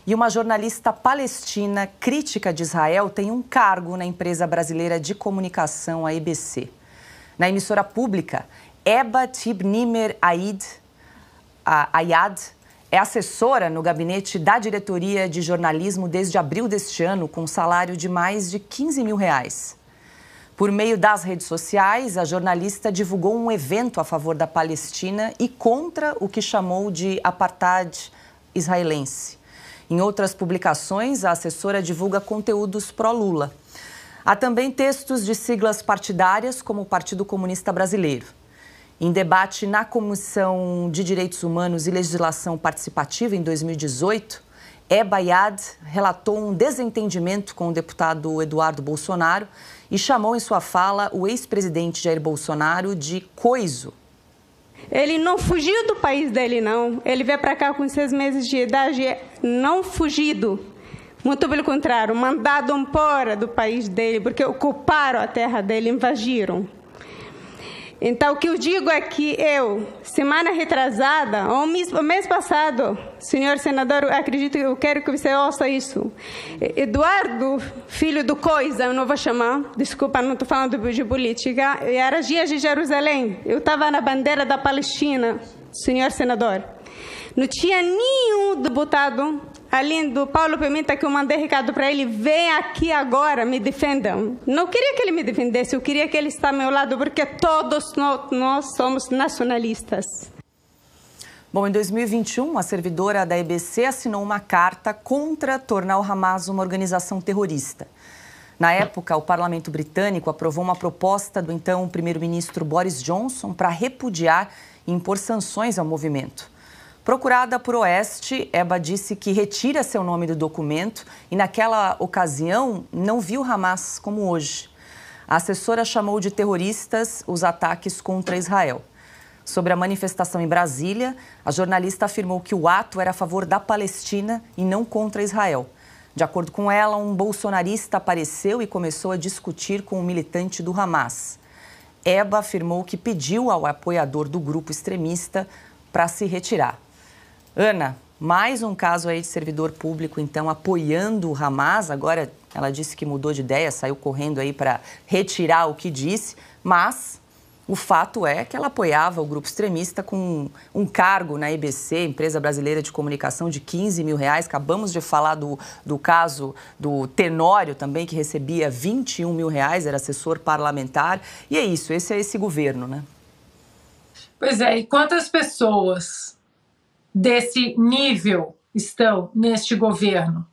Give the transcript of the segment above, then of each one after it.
E uma jornalista palestina crítica de Israel tem um cargo na empresa brasileira de comunicação, a EBC. Na emissora pública, Eba Tibnimer Ayad é assessora no gabinete da diretoria de jornalismo desde abril deste ano, com um salário de mais de R$15 mil. Por meio das redes sociais, a jornalista divulgou um evento a favor da Palestina e contra o que chamou de apartheid israelense. Em outras publicações, a assessora divulga conteúdos pró-Lula. Há também textos de siglas partidárias, como o Partido Comunista Brasileiro. Em debate na Comissão de Direitos Humanos e Legislação Participativa, em 2018, Eba Ayad relatou um desentendimento com o deputado Eduardo Bolsonaro e chamou em sua fala o ex-presidente Jair Bolsonaro de coiso. Ele não fugiu do país dele, não. Ele veio para cá com 6 meses de idade, não fugido. Muito pelo contrário, mandado embora do país dele, porque ocuparam a terra dele, invadiram. Então, o que eu digo é que semana retrasada, ou mês passado, senhor senador, eu quero que você ouça isso. Eduardo, filho do Coisa, eu não vou chamar, desculpa, não estou falando de política, era dia de Jerusalém, eu estava na bandeira da Palestina, senhor senador. Não tinha nenhum deputado, além do Paulo Pimenta, que eu mandei recado para ele, vem aqui agora, me defendam. Não queria que ele me defendesse, eu queria que ele estivesse ao meu lado, porque todos nós somos nacionalistas. Bom, em 2021, a servidora da EBC assinou uma carta contra tornar o Hamas uma organização terrorista. Na época, o parlamento britânico aprovou uma proposta do então primeiro-ministro Boris Johnson para repudiar e impor sanções ao movimento. Procurada por Oeste, Eba disse que retira seu nome do documento e, naquela ocasião, não viu Hamas como hoje. A assessora chamou de terroristas os ataques contra Israel. Sobre a manifestação em Brasília, a jornalista afirmou que o ato era a favor da Palestina e não contra Israel. De acordo com ela, um bolsonarista apareceu e começou a discutir com um militante do Hamas. Eba afirmou que pediu ao apoiador do grupo extremista para se retirar. Ana, mais um caso aí de servidor público, então, apoiando o Hamas. Agora, ela disse que mudou de ideia, saiu correndo aí para retirar o que disse, mas o fato é que ela apoiava o grupo extremista com um cargo na EBC, Empresa Brasileira de Comunicação, de R$15 mil. Acabamos de falar do caso do Tenório também, que recebia R$21 mil, era assessor parlamentar. E é isso, esse é esse governo, né? Pois é, e quantas pessoas desse nível estão neste governo?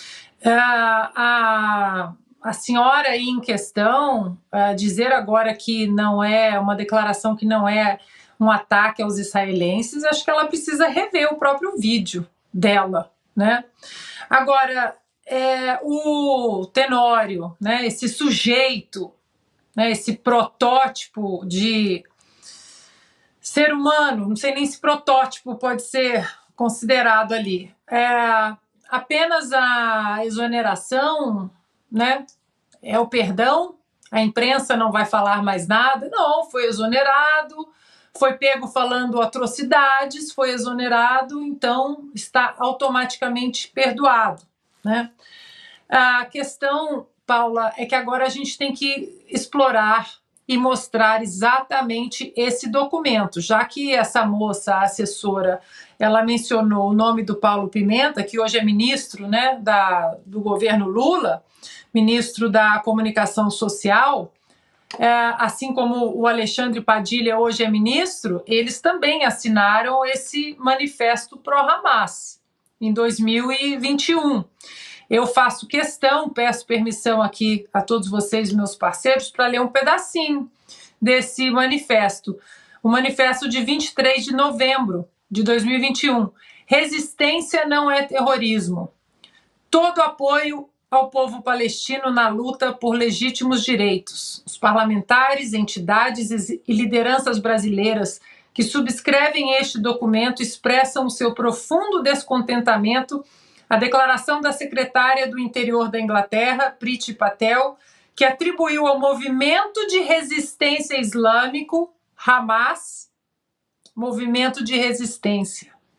A senhora aí em questão, dizer agora que não é uma declaração, que não é um ataque aos israelenses, acho que ela precisa rever o próprio vídeo dela, né? Agora, o Tenório, né, esse sujeito, né, esse protótipo de ser humano, não sei nem se protótipo pode ser considerado ali. Apenas a exoneração, né? É o perdão, a imprensa não vai falar mais nada. Não, foi exonerado, foi pego falando atrocidades, foi exonerado, então está automaticamente perdoado, né? A questão, Paula, é que agora a gente tem que explorar e mostrar exatamente esse documento, já que essa moça, a assessora, ela mencionou o nome do Paulo Pimenta, que hoje é ministro, né, do governo Lula, ministro da Comunicação Social, assim como o Alexandre Padilha hoje é ministro, eles também assinaram esse manifesto pró-Hamas em 2021. Eu faço questão, peço permissão aqui a todos vocês, meus parceiros, para ler um pedacinho desse manifesto. O manifesto de 23 de novembro de 2021. Resistência não é terrorismo. Todo apoio ao povo palestino na luta por legítimos direitos. Os parlamentares, entidades e lideranças brasileiras que subscrevem este documento expressam o seu profundo descontentamento a declaração da secretária do Interior da Inglaterra, Priti Patel, que atribuiu ao movimento de resistência islâmico, Hamas, movimento de resistência,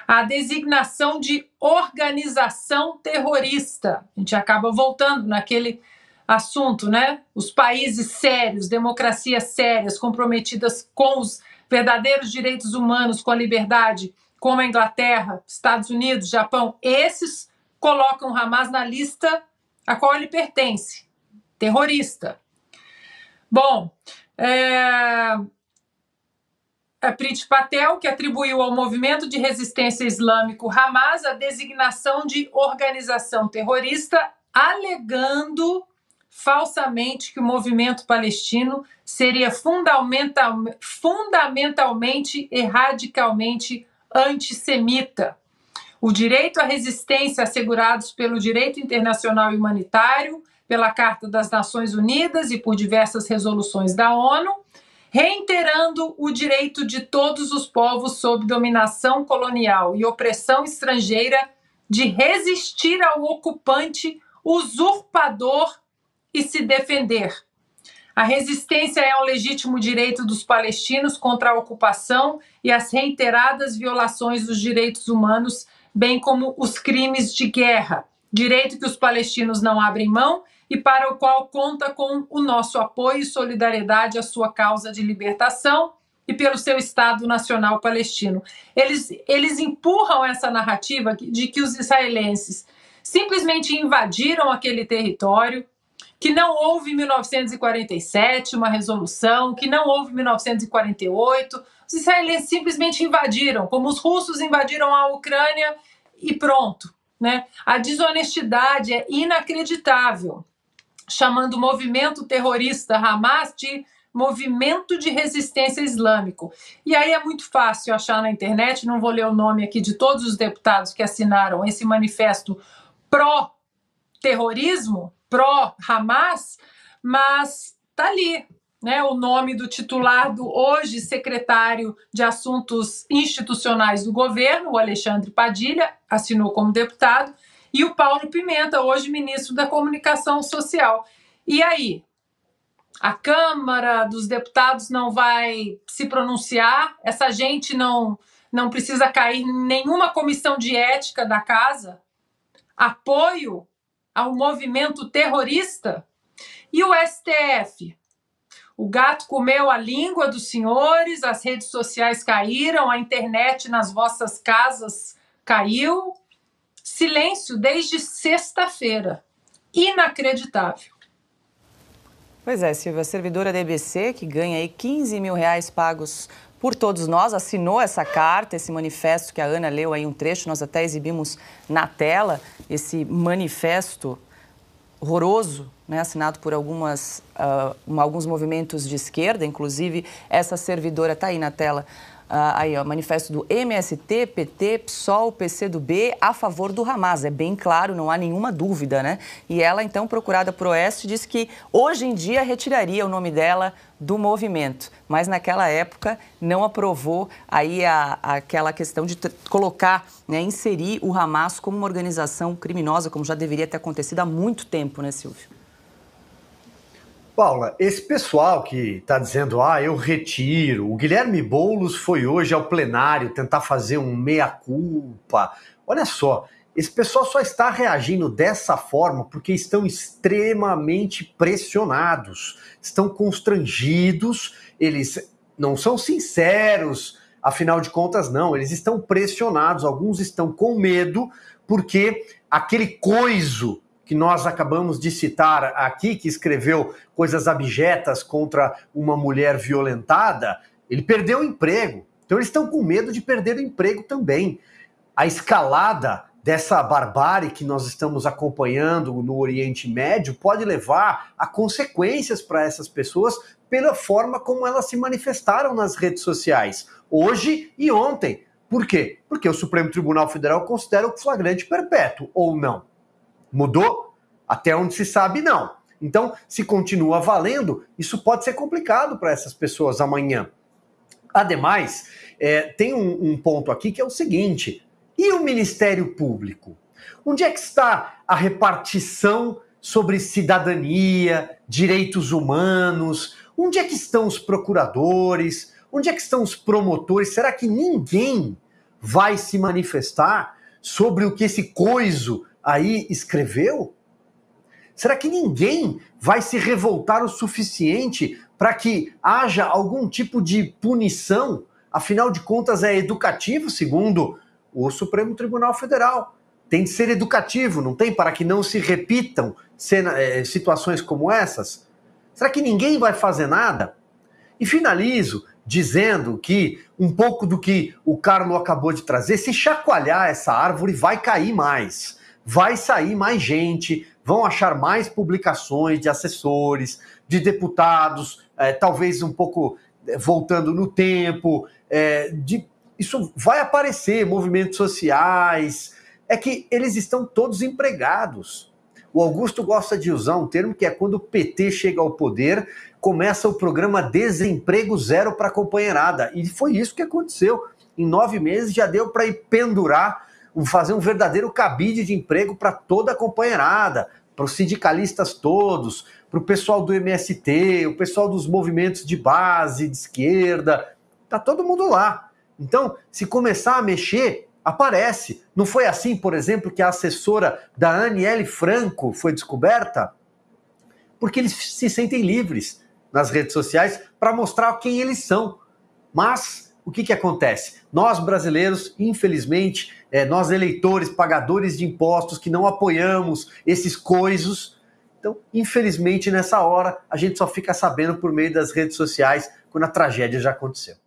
a designação de organização terrorista. A gente acaba voltando naquele assunto, né? Os países sérios, democracias sérias, comprometidas com os verdadeiros direitos humanos, com a liberdade, como a Inglaterra, Estados Unidos, Japão, esses colocam o Hamas na lista a qual ele pertence, terrorista. Bom, Priti Patel, que atribuiu ao movimento de resistência islâmico Hamas a designação de organização terrorista, alegando falsamente que o movimento palestino seria fundamentalmente e radicalmente antissemita. O direito à resistência assegurados pelo direito internacional e humanitário, pela Carta das Nações Unidas e por diversas resoluções da ONU, reiterando o direito de todos os povos sob dominação colonial e opressão estrangeira de resistir ao ocupante usurpador e se defender. A resistência é um legítimo direito dos palestinos contra a ocupação e as reiteradas violações dos direitos humanos, bem como os crimes de guerra, direito que os palestinos não abrem mão e para o qual conta com o nosso apoio e solidariedade à sua causa de libertação e pelo seu Estado Nacional Palestino. Eles empurram essa narrativa de que os israelenses simplesmente invadiram aquele território, que não houve em 1947 uma resolução, que não houve em 1948. Os israelenses simplesmente invadiram, como os russos invadiram a Ucrânia e pronto, né? A desonestidade é inacreditável, chamando o movimento terrorista Hamas de movimento de resistência islâmico. E aí é muito fácil achar na internet, não vou ler o nome aqui de todos os deputados que assinaram esse manifesto pró-terrorismo, pró-Hamas, mas tá ali, né, o nome do titular do hoje secretário de Assuntos Institucionais do governo, o Alexandre Padilha, assinou como deputado, e o Paulo Pimenta, hoje ministro da Comunicação Social. E aí? A Câmara dos Deputados não vai se pronunciar? Essa gente não precisa cair em nenhuma comissão de ética da casa? Apoio ao movimento terrorista? E o STF? O gato comeu a língua dos senhores, as redes sociais caíram, a internet nas vossas casas caiu. Silêncio desde sexta-feira. Inacreditável. Pois é, Silvia, a servidora da EBC, que ganha aí 15 mil reais pagos por todos nós, assinou essa carta, esse manifesto que a Ana leu aí um trecho, nós até exibimos na tela esse manifesto horroroso, né, assinado por alguns movimentos de esquerda, inclusive essa servidora está aí na tela, aí ó, manifesto do MST, PT, PSOL, PCdoB a favor do Hamas, é bem claro, não há nenhuma dúvida, né? E ela, então, procurada por Oeste, disse que hoje em dia retiraria o nome dela do movimento, mas naquela época não aprovou aí aquela questão de colocar, né, inserir o Hamas como uma organização criminosa, como já deveria ter acontecido há muito tempo, né, Silvio? Paula, esse pessoal que está dizendo, eu retiro, o Guilherme Boulos foi hoje ao plenário tentar fazer um meia-culpa. Olha só, esse pessoal só está reagindo dessa forma porque estão extremamente pressionados, estão constrangidos, eles não são sinceros, afinal de contas não, eles estão pressionados, alguns estão com medo porque aquele coiso que nós acabamos de citar aqui, que escreveu coisas abjetas contra uma mulher violentada, ele perdeu o emprego. Então eles estão com medo de perder o emprego também. A escalada dessa barbárie que nós estamos acompanhando no Oriente Médio pode levar a consequências para essas pessoas pela forma como elas se manifestaram nas redes sociais, hoje e ontem. Por quê? Porque o Supremo Tribunal Federal considera o flagrante perpétuo, ou não? Mudou? Até onde se sabe, não. Então, se continua valendo, isso pode ser complicado para essas pessoas amanhã. Ademais, tem um ponto aqui que é o seguinte: e o Ministério Público? Onde é que está a repartição sobre cidadania, direitos humanos? Onde é que estão os procuradores? Onde é que estão os promotores? Será que ninguém vai se manifestar sobre o que esse coiso aí escreveu? Será que ninguém vai se revoltar o suficiente para que haja algum tipo de punição? Afinal de contas, é educativo, segundo o Supremo Tribunal Federal. Tem de ser educativo, não tem? Para que não se repitam situações como essas. Será que ninguém vai fazer nada? E finalizo dizendo que um pouco do que o Carlos acabou de trazer, se chacoalhar essa árvore, vai cair mais. Vai sair mais gente, vão achar mais publicações de assessores, de deputados, talvez um pouco voltando no tempo, isso vai aparecer, movimentos sociais, é que eles estão todos empregados. O Augusto gosta de usar um termo que é quando o PT chega ao poder, começa o programa Desemprego Zero para a companheirada. E foi isso que aconteceu. Em 9 meses já deu para ir pendurar, fazer um verdadeiro cabide de emprego para toda a companheirada, para os sindicalistas todos, para o pessoal do MST, o pessoal dos movimentos de base, de esquerda. Está todo mundo lá. Então, se começar a mexer, aparece. Não foi assim, por exemplo, que a assessora da Aniele Franco foi descoberta? Porque eles se sentem livres nas redes sociais para mostrar quem eles são. Mas o que acontece? Nós brasileiros, infelizmente, nós eleitores, pagadores de impostos que não apoiamos esses coisos, então, infelizmente, nessa hora, a gente só fica sabendo por meio das redes sociais quando a tragédia já aconteceu.